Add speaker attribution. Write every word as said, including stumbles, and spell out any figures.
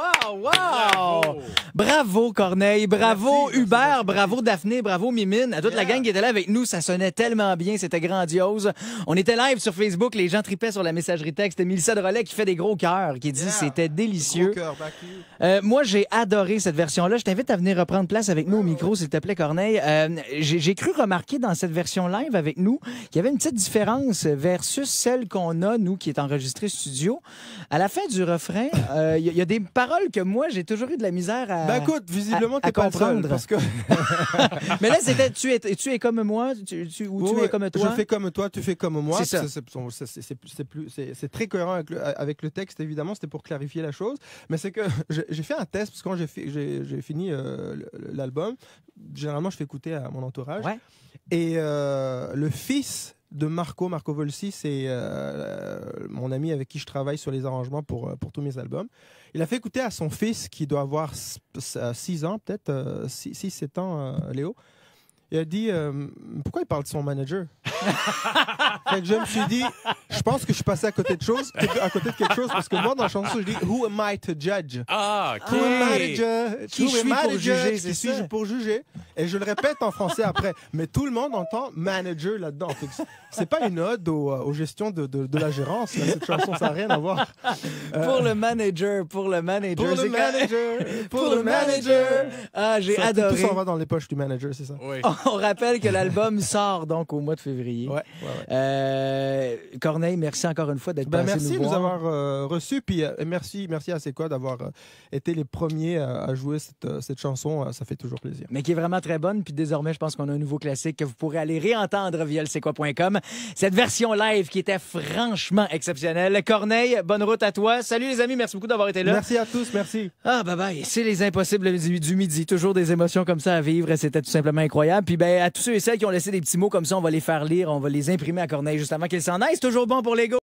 Speaker 1: wow, wow! Bravo, bravo Corneille, bravo merci, Hubert, merci, bravo merci. Daphné, bravo Mimine, à toute yeah. la gang qui était là avec nous, ça sonnait tellement bien, c'était grandiose. On était live sur Facebook, les gens tripaient sur la messagerie texte. Mélissa Drolet qui fait des gros cœurs, qui dit yeah. c'était délicieux.
Speaker 2: Gros cœur,
Speaker 1: euh, moi, j'ai adoré cette version-là. Je t'invite à venir reprendre place avec nous au micro, s'il te plaît, Corneille. Euh, j'ai cru remarquer dans cette version live avec nous qu'il y avait une petite différence versus celle qu'on a, nous, qui est enregistrée studio. À la fin du refrain, il euh, y, y a des paroles que moi, j'ai toujours eu de la misère à
Speaker 2: Ben écoute, visiblement, t'es pas le seul, parce que...
Speaker 1: Mais là, c'était tu es, tu es comme moi, tu, tu, ou
Speaker 2: oui,
Speaker 1: tu es comme toi.
Speaker 2: Je fais comme toi, tu fais comme moi.
Speaker 1: C'est ça.
Speaker 2: C'est très cohérent avec le, avec le texte, évidemment. C'était pour clarifier la chose. Mais c'est que j'ai fait un test, parce que quand j'ai fini euh, l'album, généralement, je fais écouter à mon entourage.
Speaker 1: Ouais.
Speaker 2: Et euh, le fils de Marco, Marco Volsi, c'est euh, mon ami avec qui je travaille sur les arrangements pour, pour tous mes albums. Il a fait écouter à son fils, qui doit avoir six ans, peut-être, six sept ans, euh, Léo. Il a dit euh, pourquoi il parle de son manager? Fait que je me suis dit, je pense que je suis passé à côté de choses, à côté de quelque chose, parce que moi dans la chanson je dis Who am I to judge?
Speaker 3: Ah,
Speaker 2: qui Who am I to judge?
Speaker 1: Qui suis pour juger?
Speaker 2: Qui suis-je pour juger? Et je le répète en français après, mais tout le monde entend manager là-dedans. C'est pas une ode aux, aux gestions de, de, de la gérance. Là. Cette chanson, ça n'a rien à voir.
Speaker 1: Euh, pour le manager, pour le manager,
Speaker 2: pour le manager,
Speaker 1: pour, pour le manager. Ah, j'ai adoré.
Speaker 2: Tout ça, on va dans les poches du manager, c'est ça.
Speaker 3: Oui.
Speaker 1: On rappelle que l'album sort donc au mois de février.
Speaker 2: Ouais, ouais, ouais.
Speaker 1: Euh, Corneille, merci encore une fois d'être
Speaker 2: ben,
Speaker 1: passé
Speaker 2: merci
Speaker 1: nous
Speaker 2: de nous
Speaker 1: voir.
Speaker 2: avoir euh, reçus, puis euh, merci, merci à C'est quoi d'avoir euh, été les premiers à, à jouer cette, euh, cette chanson. Euh, ça fait toujours plaisir.
Speaker 1: Mais qui est vraiment très bonne, puis désormais, je pense qu'on a un nouveau classique que vous pourrez aller réentendre via le c'est quoi point com. Cette version live qui était franchement exceptionnelle. Corneille, bonne route à toi. Salut les amis, merci beaucoup d'avoir été là.
Speaker 2: Merci à tous, merci.
Speaker 1: Ah, bye bye. C'est les impossibles du, du midi. Toujours des émotions comme ça à vivre. C'était tout simplement incroyable. Puis ben, à tous ceux et celles qui ont laissé des petits mots comme ça, on va les faire lire, on va les imprimer à Corneille juste avant qu'ils s'en aillent. C'est toujours bon pour l'ego.